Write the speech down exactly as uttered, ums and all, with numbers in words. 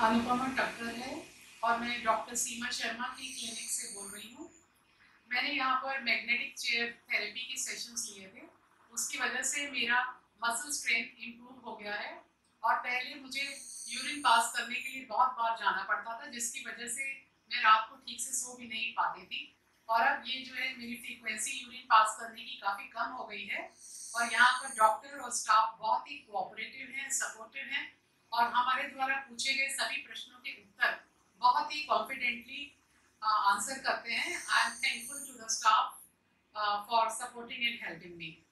अनुपमा टक्कर है और मैं डॉक्टर सीमा शर्मा की क्लिनिक से बोल रही हूँ। मैंने यहाँ पर मैग्नेटिक चेयर थेरेपी के सेशंस लिए थे, उसकी वजह से मेरा मसल स्ट्रेंथ इम्प्रूव हो गया है। और पहले मुझे यूरिन पास करने के लिए बहुत बार जाना पड़ता था, जिसकी वजह से मैं रात को ठीक से सो भी नहीं पाती थी। और अब ये जो है मेरी फ्रीक्वेंसी यूरिन पास करने की काफ़ी कम हो गई है। और यहाँ पर डॉक्टर और स्टाफ बहुत ही कोऑपरेटिव हैं, सपोर्टिव हैं और हमारे द्वारा पूछे गए सभी प्रश्नों के उत्तर बहुत ही कॉन्फिडेंटली आंसर करते हैं। I am thankful to the staff for supporting and helping me.